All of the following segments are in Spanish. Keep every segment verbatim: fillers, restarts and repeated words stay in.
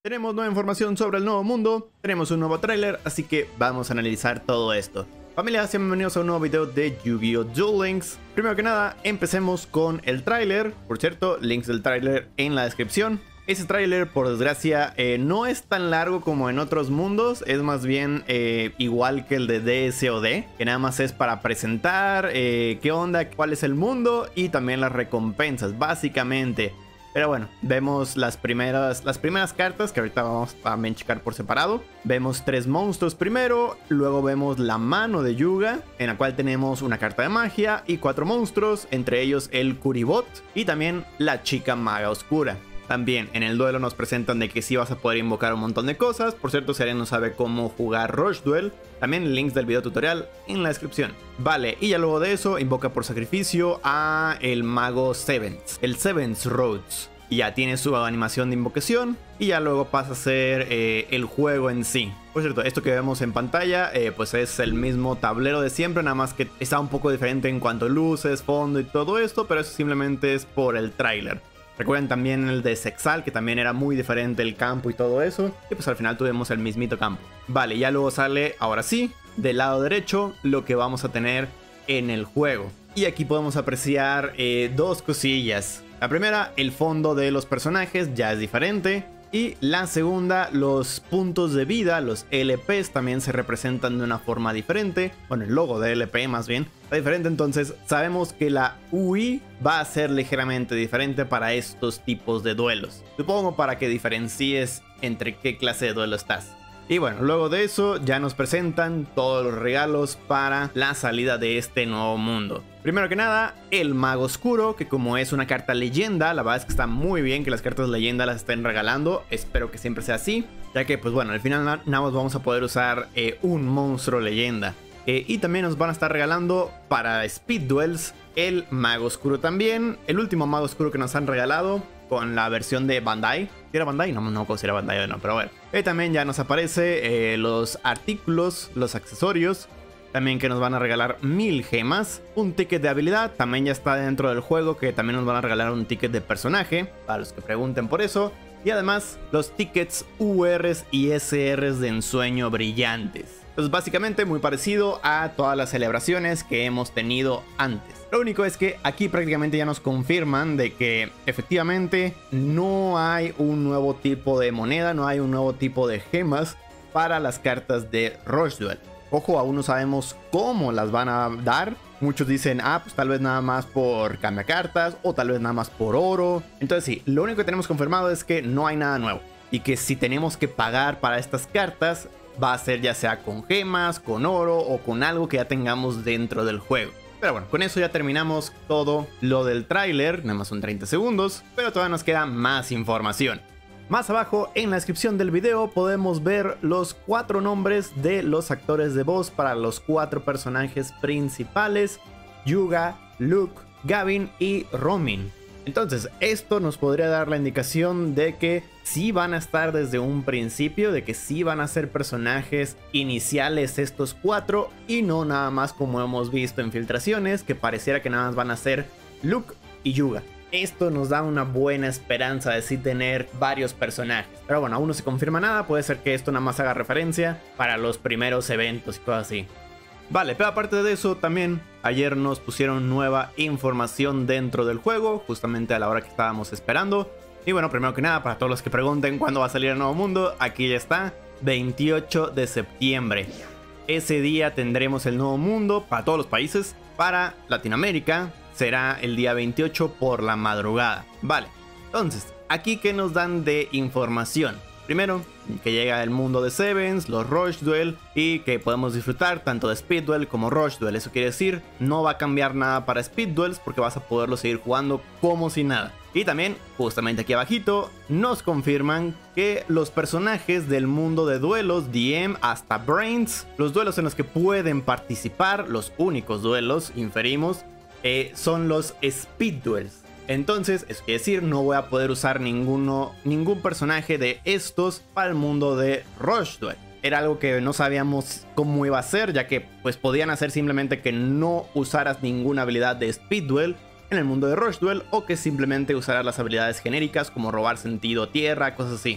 Tenemos nueva información sobre el nuevo mundo, tenemos un nuevo tráiler, así que vamos a analizar todo esto. Familia, sean bienvenidos a un nuevo video de Yu-Gi-Oh! Duel Links. Primero que nada, empecemos con el tráiler. Por cierto, links del tráiler en la descripción. Ese tráiler, por desgracia, eh, no es tan largo como en otros mundos. Es más bien eh, igual que el de D S O D, que nada más es para presentar eh, qué onda, cuál es el mundo y también las recompensas, básicamente. Pero bueno, vemos las primeras, las primeras cartas que ahorita vamos a checar por separado. Vemos tres monstruos primero, luego vemos la mano de Yuga, en la cual tenemos una carta de magia y cuatro monstruos, entre ellos el Kuribot y también la chica maga oscura. También en el duelo nos presentan de que sí vas a poder invocar un montón de cosas. Por cierto, si alguien no sabe cómo jugar Rush Duel, también links del video tutorial en la descripción. Vale, y ya luego de eso invoca por sacrificio a el mago Sevens, el Sevens Rhodes. Y ya tiene su animación de invocación y ya luego pasa a ser eh, el juego en sí. Por cierto, esto que vemos en pantalla eh, pues es el mismo tablero de siempre, nada más que está un poco diferente en cuanto a luces, fondo y todo esto, pero eso simplemente es por el tráiler. Recuerden también el de Sexal, que también era muy diferente el campo y todo eso. Y pues al final tuvimos el mismito campo. Vale, ya luego sale, ahora sí, del lado derecho, lo que vamos a tener en el juego. Y aquí podemos apreciar eh, dos cosillas. La primera, el fondo de los personajes ya es diferente. Y la segunda, los puntos de vida, los L Ps también se representan de una forma diferente. Bueno, el logo de L P más bien está diferente, entonces sabemos que la U I va a ser ligeramente diferente para estos tipos de duelos. Supongo para que diferencies entre qué clase de duelo estás. Y bueno, luego de eso ya nos presentan todos los regalos para la salida de este nuevo mundo. Primero que nada, el mago oscuro, que como es una carta leyenda, la verdad es que está muy bien que las cartas leyenda las estén regalando. Espero que siempre sea así, ya que pues bueno, al final nada más vamos a poder usar eh, un monstruo leyenda. Eh, y también nos van a estar regalando para Speed Duels el mago oscuro también. El último mago oscuro que nos han regalado con la versión de Bandai. ¿Era Bandai? No, no sé si era Bandai o no, pero bueno. Y también ya nos aparece eh, los artículos, los accesorios. También que nos van a regalar mil gemas. Un ticket de habilidad, también ya está dentro del juego, que también nos van a regalar un ticket de personaje, para los que pregunten por eso. Y además los tickets U Rs y S Rs de ensueño brillantes. Pues básicamente muy parecido a todas las celebraciones que hemos tenido antes. Lo único es que aquí prácticamente ya nos confirman de que efectivamente no hay un nuevo tipo de moneda, no hay un nuevo tipo de gemas para las cartas de Rush Duel. Ojo, aún no sabemos cómo las van a dar. Muchos dicen, ah, pues tal vez nada más por cambiacartas o tal vez nada más por oro. Entonces sí, lo único que tenemos confirmado es que no hay nada nuevo. Y que si tenemos que pagar para estas cartas, va a ser ya sea con gemas, con oro o con algo que ya tengamos dentro del juego. Pero bueno, con eso ya terminamos todo lo del tráiler, nada más son treinta segundos, pero todavía nos queda más información. Más abajo en la descripción del video podemos ver los cuatro nombres de los actores de voz para los cuatro personajes principales: Yuga, Luke, Gavin y Romin. Entonces, esto nos podría dar la indicación de que sí van a estar desde un principio, de que sí van a ser personajes iniciales estos cuatro y no nada más como hemos visto en filtraciones, que pareciera que nada más van a ser Luke y Yuga. Esto nos da una buena esperanza de sí tener varios personajes. Pero bueno, aún no se confirma nada, puede ser que esto nada más haga referencia para los primeros eventos y cosas así. Vale, pero aparte de eso también ayer nos pusieron nueva información dentro del juego, justamente a la hora que estábamos esperando. Y bueno, primero que nada, para todos los que pregunten cuándo va a salir el nuevo mundo, aquí ya está, veintiocho de septiembre. Ese día tendremos el nuevo mundo para todos los países. Para Latinoamérica será el día veintiocho por la madrugada. Vale, entonces, aquí que nos dan de información. Primero, que llega el mundo de Sevens, los Rush Duel y que podemos disfrutar tanto de Speed Duel como Rush Duel. Eso quiere decir, no va a cambiar nada para Speed Duels porque vas a poderlo seguir jugando como si nada. Y también, justamente aquí abajito, nos confirman que los personajes del mundo de duelos, D M hasta Brains, los duelos en los que pueden participar, los únicos duelos, inferimos, eh, son los Speed Duels. Entonces, eso quiere decir, no voy a poder usar ninguno, ningún personaje de estos para el mundo de Rush Duel. Era algo que no sabíamos cómo iba a ser, ya que pues podían hacer simplemente que no usaras ninguna habilidad de Speed Duel en el mundo de Rush Duel, o que simplemente usaras las habilidades genéricas como robar sentido tierra, cosas así.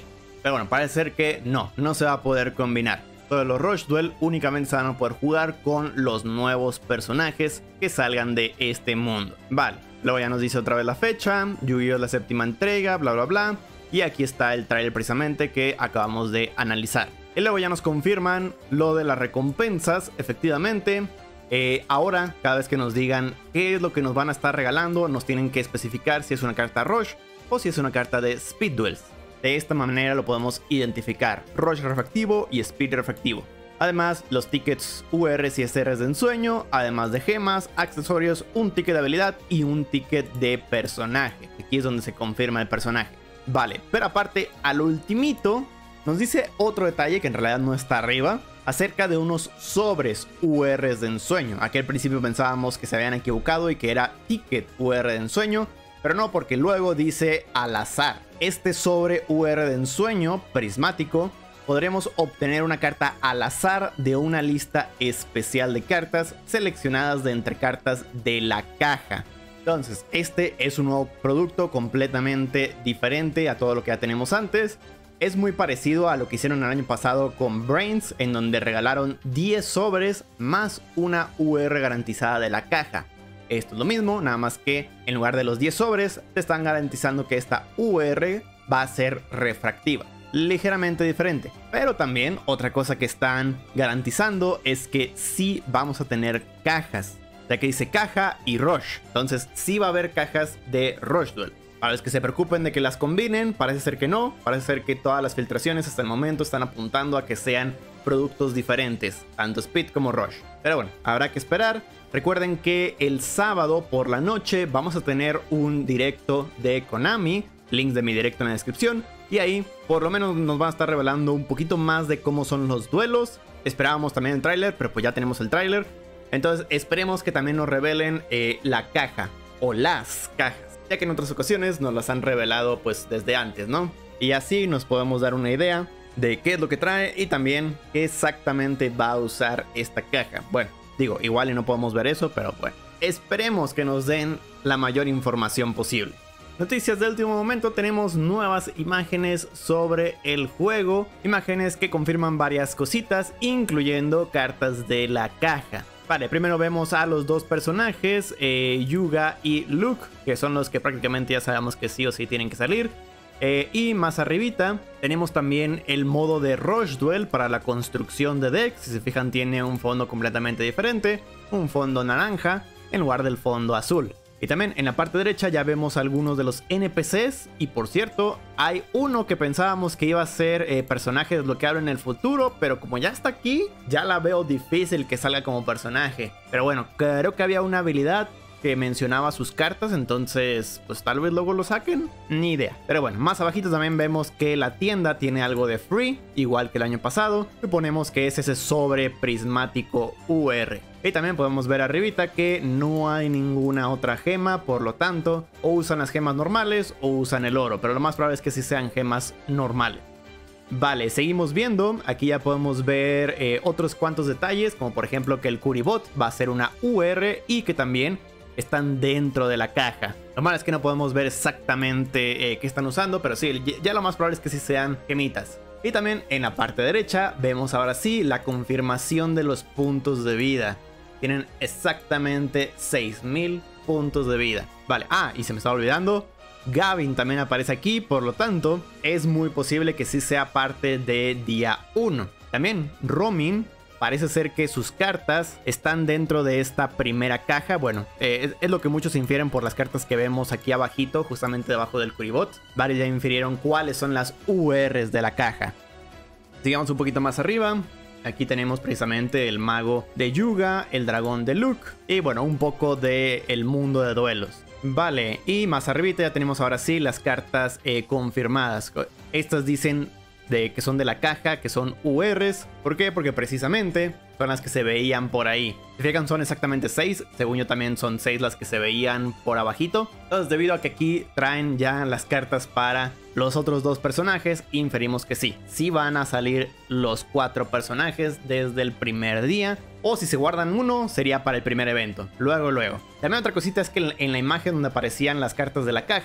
Pero bueno, parece ser que no, no se va a poder combinar. Todos los Rush Duel únicamente se van a poder jugar con los nuevos personajes que salgan de este mundo. Vale, luego ya nos dice otra vez la fecha, Yu-Gi-Oh! La séptima entrega, bla bla bla. Y aquí está el trailer precisamente que acabamos de analizar. Y luego ya nos confirman lo de las recompensas, efectivamente. Eh, ahora, cada vez que nos digan qué es lo que nos van a estar regalando, nos tienen que especificar si es una carta Rush o si es una carta de Speed Duels. De esta manera lo podemos identificar, Rush refractivo y Speed refractivo. Además, los tickets U Rs y S Rs de ensueño, además de gemas, accesorios, un ticket de habilidad y un ticket de personaje. Aquí es donde se confirma el personaje. Vale, pero aparte, al ultimito, nos dice otro detalle que en realidad no está arriba, acerca de unos sobres U Rs de ensueño. Aquí al principio pensábamos que se habían equivocado y que era ticket U R de ensueño, pero no, porque luego dice al azar. Este sobre U R de ensueño prismático podremos obtener una carta al azar de una lista especial de cartas seleccionadas de entre cartas de la caja. Entonces, este es un nuevo producto completamente diferente a todo lo que ya tenemos antes. Es muy parecido a lo que hicieron el año pasado con Brains, en donde regalaron diez sobres más una U R garantizada de la caja. Esto es lo mismo, nada más que en lugar de los diez sobres, te están garantizando que esta U R va a ser refractiva. Ligeramente diferente. Pero también otra cosa que están garantizando es que sí vamos a tener cajas. Ya que dice caja y Rush. Entonces sí va a haber cajas de Rush Duel. Para los que se preocupen de que las combinen, parece ser que no. Parece ser que todas las filtraciones hasta el momento están apuntando a que sean productos diferentes, tanto Speed como Rush. Pero bueno, habrá que esperar. Recuerden que el sábado por la noche vamos a tener un directo de Konami. Links de mi directo en la descripción. Y ahí por lo menos nos van a estar revelando un poquito más de cómo son los duelos. Esperábamos también el tráiler, pero pues ya tenemos el tráiler. Entonces esperemos que también nos revelen eh, la caja o las cajas, ya que en otras ocasiones nos las han revelado pues desde antes, ¿no? Y así nos podemos dar una idea de qué es lo que trae y también qué exactamente va a usar esta caja. Bueno, digo, igual y no podemos ver eso, pero bueno, esperemos que nos den la mayor información posible. Noticias de último momento, tenemos nuevas imágenes sobre el juego, imágenes que confirman varias cositas, incluyendo cartas de la caja. Vale, primero vemos a los dos personajes, eh, Yuga y Luke, que son los que prácticamente ya sabemos que sí o sí tienen que salir. Eh, y más arribita tenemos también el modo de Rush Duel para la construcción de decks. Si se fijan, tiene un fondo completamente diferente, un fondo naranja en lugar del fondo azul. Y también en la parte derecha ya vemos algunos de los N P Cs. Y por cierto, hay uno que pensábamos que iba a ser eh, personaje desbloqueable en el futuro, pero como ya está aquí, ya la veo difícil que salga como personaje. Pero bueno, creo que había una habilidad que mencionaba sus cartas, entonces pues tal vez luego lo saquen, ni idea. Pero bueno, más abajito también vemos que la tienda tiene algo de free, igual que el año pasado. Suponemos que es ese sobre prismático U R. Y también podemos ver arribita que no hay ninguna otra gema, por lo tanto, o usan las gemas normales o usan el oro, pero lo más probable es que sí sean gemas normales. Vale, seguimos viendo, aquí ya podemos ver eh, otros cuantos detalles, como por ejemplo que el Curibot va a ser una U R y que también están dentro de la caja. Lo malo es que no podemos ver exactamente eh, qué están usando, pero sí, ya lo más probable es que sí sean gemitas. Y también en la parte derecha vemos ahora sí la confirmación de los puntos de vida. Tienen exactamente seis mil puntos de vida. Vale, ah, y se me estaba olvidando, Gavin también aparece aquí, por lo tanto, es muy posible que sí sea parte de día uno. También Romin, parece ser que sus cartas están dentro de esta primera caja. Bueno, eh, es, es lo que muchos infieren por las cartas que vemos aquí abajito, justamente debajo del Curibot. Varios ya infirieron cuáles son las U Rs de la caja. Sigamos un poquito más arriba. Aquí tenemos precisamente el mago de Yuga, el dragón de Luke y bueno, un poco de el mundo de duelos. Vale, y más arribita ya tenemos ahora sí las cartas eh, confirmadas. Estas dicen de que son de la caja, que son U Rs. ¿Por qué? Porque precisamente son las que se veían por ahí. Si fijan, son exactamente seis. Según yo también son seis las que se veían por abajito. Entonces, debido a que aquí traen ya las cartas para los otros dos personajes, inferimos que sí. Sí van a salir los cuatro personajes desde el primer día. O si se guardan uno, sería para el primer evento. Luego, luego. También otra cosita es que en la imagen donde aparecían las cartas de la caja,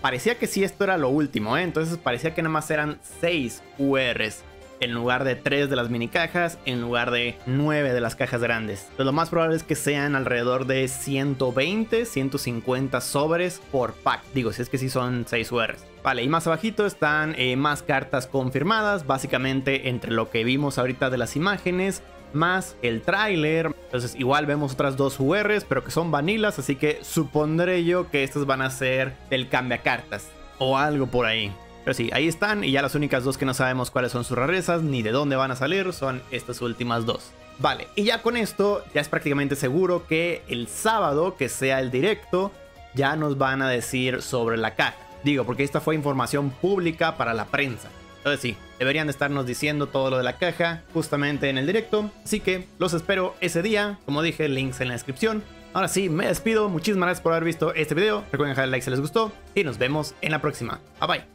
parecía que sí esto era lo último, ¿eh? Entonces parecía que nada más eran seis U Rs. En lugar de tres de las mini cajas, en lugar de nueve de las cajas grandes. Entonces, lo más probable es que sean alrededor de ciento veinte, ciento cincuenta sobres por pack. Digo, si es que sí son seis U Rs. Vale, y más abajito están eh, más cartas confirmadas. Básicamente entre lo que vimos ahorita de las imágenes, más el tráiler. Entonces igual vemos otras dos U Rs, pero que son vanilas. Así que supondré yo que estas van a ser del cambia cartas o algo por ahí. Pero sí, ahí están, y ya las únicas dos que no sabemos cuáles son sus rarezas ni de dónde van a salir son estas últimas dos. Vale, y ya con esto ya es prácticamente seguro que el sábado, que sea el directo, ya nos van a decir sobre la caja. Digo, porque esta fue información pública para la prensa. Entonces sí, deberían de estarnos diciendo todo lo de la caja justamente en el directo. Así que los espero ese día. Como dije, links en la descripción. Ahora sí, me despido. Muchísimas gracias por haber visto este video. Recuerden dejar el like si les gustó. Y nos vemos en la próxima. Bye bye.